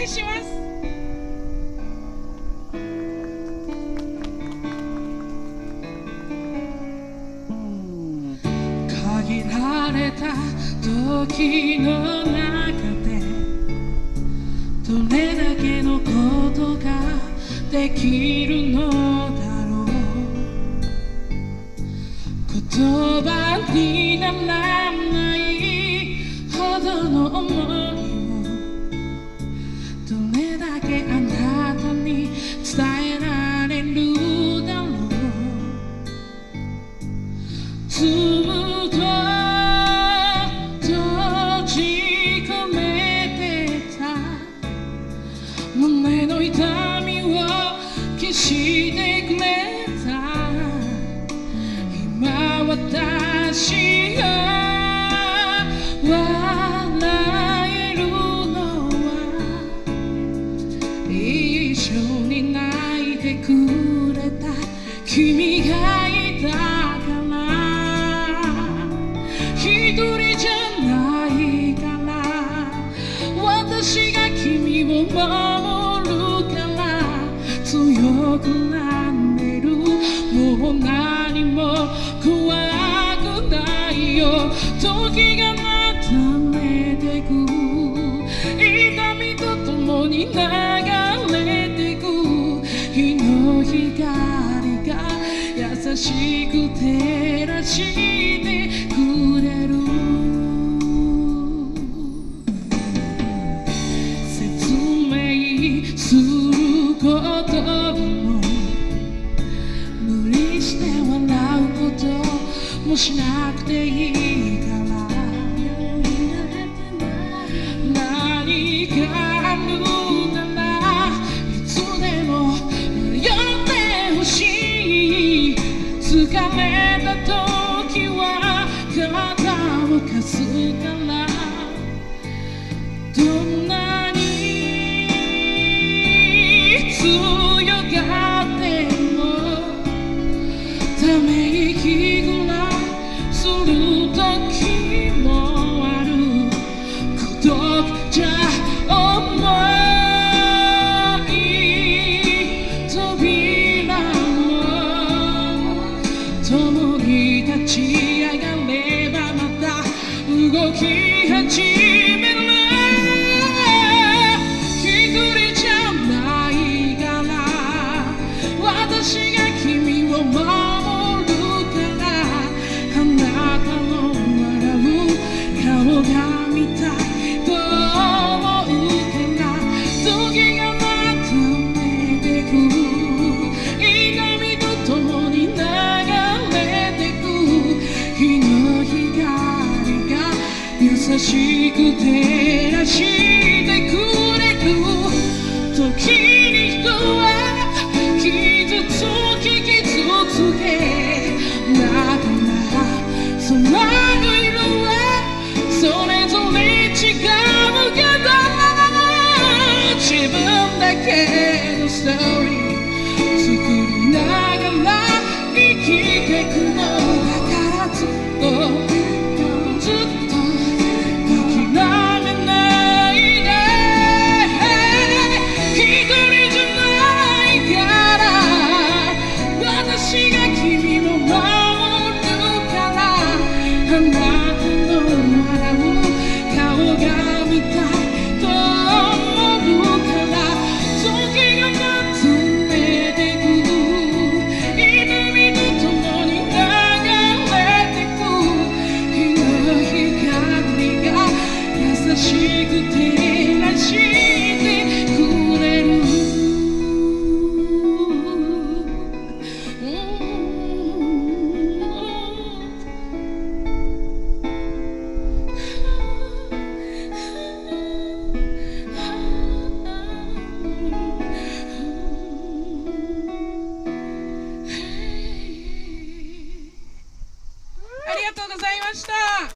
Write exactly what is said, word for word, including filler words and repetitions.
りします。限られた時の中でどれだけのことができるのだろう。言葉にならないほどの想いをどれだけあなたに伝えられるだろう。ずっと閉じ込めてた胸の痛みを消してくれた。今私が笑えるのは一緒に泣いてくれた君がいたから。一人じゃないから私が君を守るから強くなれる。もう何も怖くないよ。時がまためてく痛みとともに流れてく日の光が優しく照らしてくれる。説明することも無理して笑うこともしなくていいから。何かあるならいつでも寄ってほしい。疲れた時は肩を貸すから。どんなに強がってもため息ぐらいする時もある。孤独じゃ重い扉を共に立ち上がればまた動き始める。一人じゃないから私が君を守るから。あなたの笑う顔が見たいと思うから時がまためてく痛みとともに流れてく日の光が優しくて